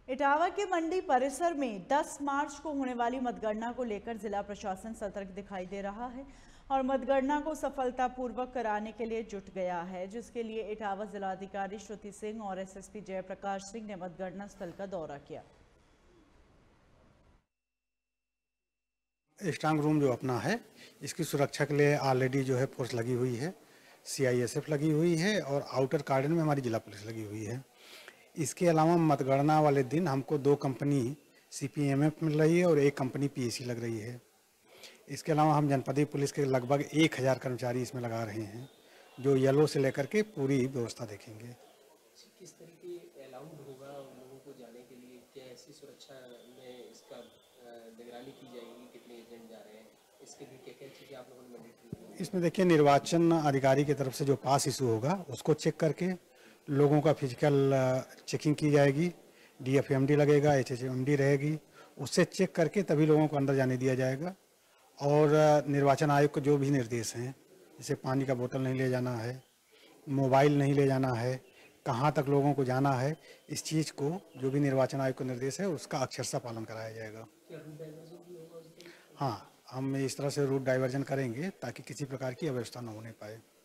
इटावा के मंडी परिसर में 10 मार्च को होने वाली मतगणना को लेकर जिला प्रशासन सतर्क दिखाई दे रहा है और मतगणना को सफलतापूर्वक कराने के लिए जुट गया है, जिसके लिए इटावा जिलाधिकारी श्रुति सिंह और एसएसपी जयप्रकाश सिंह ने मतगणना स्थल का दौरा किया। स्ट्रांग रूम जो अपना है, इसकी सुरक्षा के लिए ऑलरेडी जो है फोर्स लगी हुई है, सीआईएसएफ लगी हुई है और आउटर कार्डन में हमारी जिला पुलिस लगी हुई है। इसके अलावा मतगणना वाले दिन हमको 2 कंपनी सीपीएमएफ मिल रही है और 1 कंपनी पीएसी लग रही है। इसके अलावा हम जनपदीय पुलिस के लगभग 1000 कर्मचारी इसमें लगा रहे हैं, जो येलो से लेकर के पूरी व्यवस्था देखेंगे। किस तरीके अलाउड होगा लोगों को जाने के लिए, क्या ऐसी सुरक्षा में इसका निगरानी की जाएगी, कितने एजेंट जा रहे हैं, इसके लिए क्या क्या चीज़ें आप लोगों ने मैंडेटरी की? इसमें देखिए, निर्वाचन अधिकारी की तरफ से जो पास इशू होगा उसको चेक करके लोगों का फिजिकल चेकिंग की जाएगी, डीएफएमडी लगेगा, एचएचएमडी रहेगी, उससे चेक करके तभी लोगों को अंदर जाने दिया जाएगा। और निर्वाचन आयोग को जो भी निर्देश हैं, जैसे पानी का बोतल नहीं ले जाना है, मोबाइल नहीं ले जाना है, कहाँ तक लोगों को जाना है, इस चीज़ को जो भी निर्वाचन आयोग का निर्देश है उसका अक्षरशः पालन कराया जाएगा। हाँ, हम इस तरह से रूट डाइवर्जन करेंगे ताकि किसी प्रकार की अव्यवस्था न होने पाए।